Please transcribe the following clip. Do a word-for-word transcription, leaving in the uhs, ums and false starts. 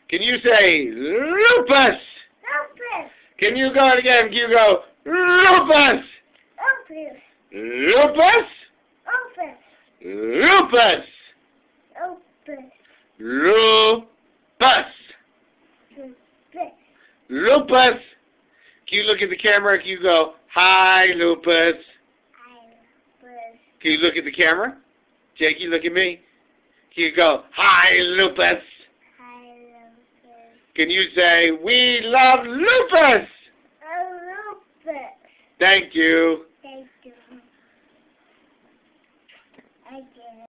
Can you say Lupus? Lupus. Can you go it again? Can you go Lupus? Lupus. Lupus? Lupus. Lupus. Lupus. Lupus. Lupus. Lupus. Can you look at the camera? Can you go, hi, Lupus? I Lupus. Can you look at the camera? Jake, you look at me. Can you go, hi, Lupus? I Lupus. Can you say, we love Lupus? I Lupus. Thank you.